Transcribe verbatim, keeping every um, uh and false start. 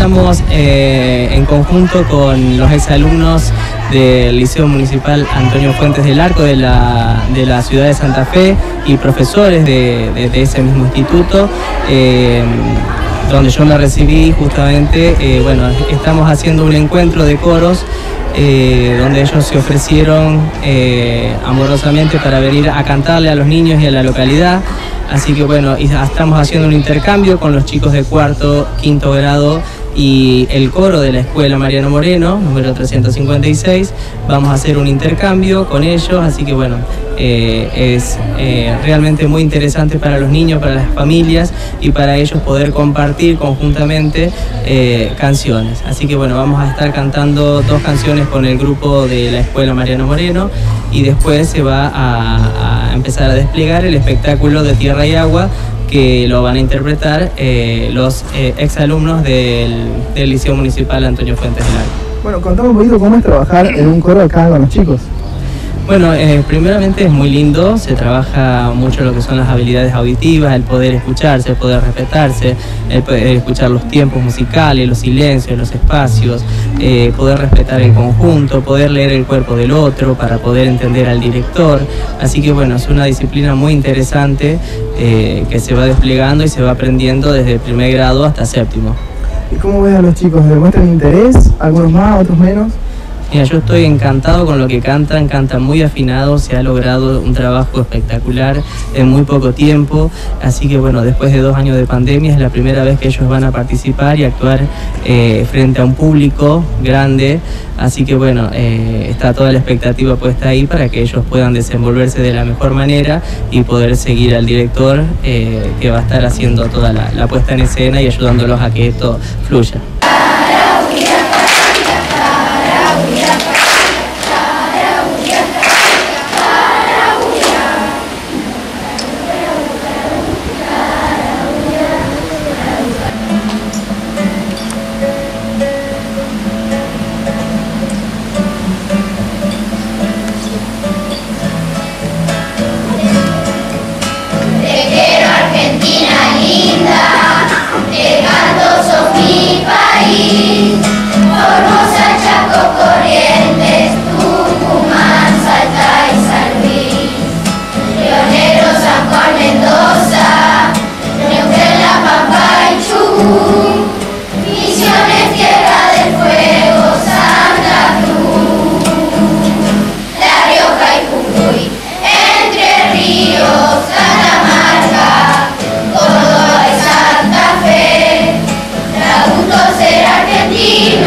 estamos eh, en conjunto con los exalumnos del Liceo Municipal Antonio Fuentes del Arco de la, de la ciudad de Santa Fe y profesores de, de, de ese mismo instituto, eh, donde yo me recibí justamente. Eh, bueno, estamos haciendo un encuentro de coros eh, donde ellos se ofrecieron eh, amorosamente para venir a cantarle a los niños y a la localidad. Así que bueno, estamos haciendo un intercambio con los chicos de cuarto, quinto grado y el coro de la Escuela Mariano Moreno, número trescientos cincuenta y seis. Vamos a hacer un intercambio con ellos, así que bueno, eh, es eh, realmente muy interesante para los niños, para las familias y para ellos poder compartir conjuntamente eh, canciones. Así que bueno, vamos a estar cantando dos canciones con el grupo de la Escuela Mariano Moreno y después se va a, a empezar a desplegar el espectáculo de Tierra y Agua, que lo van a interpretar eh, los eh, exalumnos del, del Liceo Municipal Antonio Fuentes del Arco. Bueno, contame un poquito cómo es trabajar en un coro acá con los chicos. Bueno, eh, primeramente es muy lindo, se trabaja mucho lo que son las habilidades auditivas, el poder escucharse, el poder respetarse, el poder escuchar los tiempos musicales, los silencios, los espacios, eh, poder respetar el conjunto, poder leer el cuerpo del otro para poder entender al director. Así que bueno, es una disciplina muy interesante eh, que se va desplegando y se va aprendiendo desde el primer grado hasta séptimo. ¿Y cómo ves a los chicos? ¿Demuestran interés? ¿Algunos más, otros menos? Mira, yo estoy encantado con lo que cantan, cantan muy afinados, se ha logrado un trabajo espectacular en muy poco tiempo, así que bueno, después de dos años de pandemia es la primera vez que ellos van a participar y actuar eh, frente a un público grande, así que bueno, eh, está toda la expectativa puesta ahí para que ellos puedan desenvolverse de la mejor manera y poder seguir al director eh, que va a estar haciendo toda la, la puesta en escena y ayudándolos a que esto fluya. Ser argentino.